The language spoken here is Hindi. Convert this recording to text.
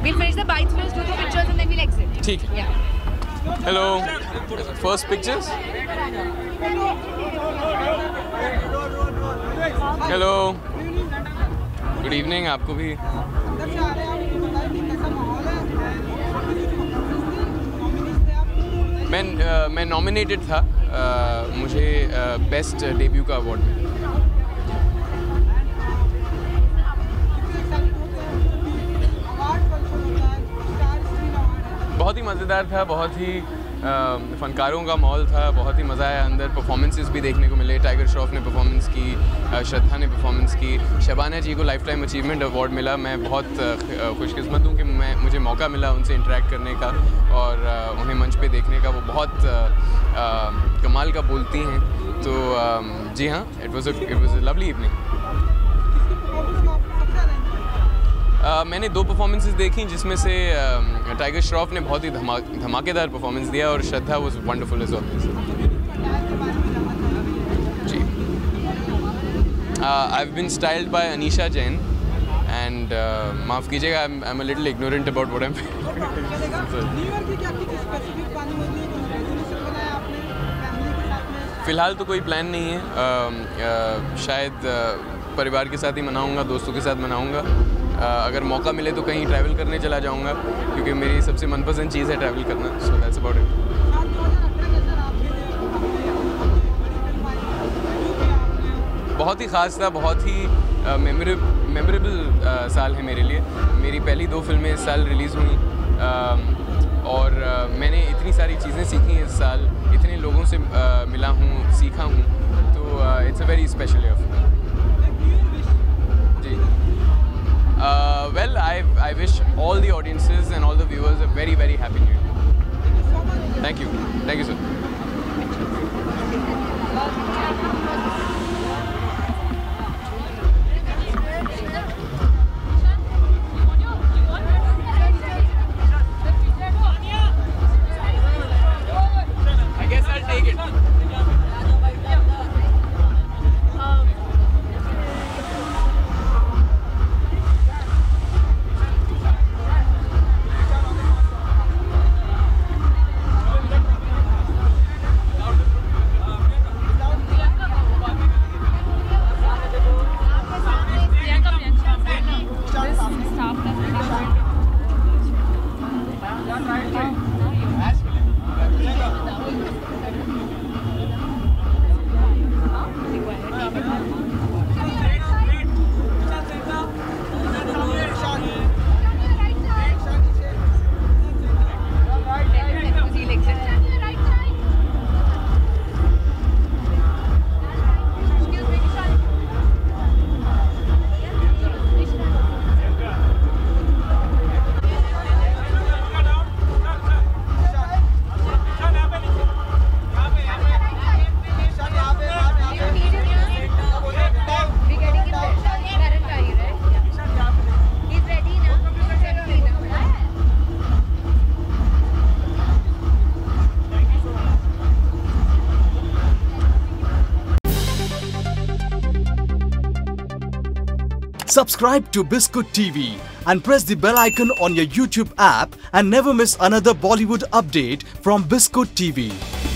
We'll finish the bites first, do the pictures and then we'll exit. ठीक है. Yeah. Hello. First pictures. Hello. Good evening आपको भी. मैं नॉमिनेटेड था. मुझे बेस्ट डेब्यू का अवार्ड मिला. बहुत ही मज़ेदार था, बहुत ही फ़नकारों का मॉल था, बहुत ही मज़ा आया. अंदर परफॉर्मेंसेस भी देखने को मिले. टाइगर श्रॉफ ने परफॉर्मेंस की, श्रद्धा ने परफॉर्मेंस की, शबाना जी को लाइफ टाइम अचीवमेंट अवार्ड मिला. मैं बहुत खुशकिस्मत हूँ कि मुझे मौका मिला उनसे इंटरेक्ट करने का और उन्हें मंच पे देखने का. वो बहुत कमाल का बोलती हैं. तो जी हाँ, it was a lovely evening. मैंने 2 परफॉर्मेंसेस देखी जिसमें से टाइगर श्रॉफ ने बहुत ही धमाकेदार परफॉर्मेंस दिया और Shraddha was wonderful as always. जी. I have been styled by Anisha Jain and माफ़ कीजिएगा, I am a little ignorant about what I am. फ़िलहाल तो कोई प्लान नहीं है. शायद परिवार के साथ ही मनाऊंगा, दोस्तों के साथ मनाऊंगा. अगर मौका मिले तो कहीं ट्रैवल करने चला जाऊंगा क्योंकि मेरी सबसे मनपसंद चीज़ है ट्रैवल करना. So that's about it. बहुत ही ख़ास था, बहुत ही मेमोरेबल साल है मेरे लिए. मेरी पहली 2 फिल्में इस साल रिलीज़ हुई और मैंने इतनी सारी चीज़ें सीखी इस साल, इतने लोगों से मिला हूँ, सीखा हूँ. तो it's a very special year. जी. Well, I wish all the audiences and all the viewers a very, very happy New Year. Thank you. Thank you, sir. I guess I'll take it. Subscribe to Biscuit TV and press the bell icon on your YouTube app and never miss another Bollywood update from Biscuit TV.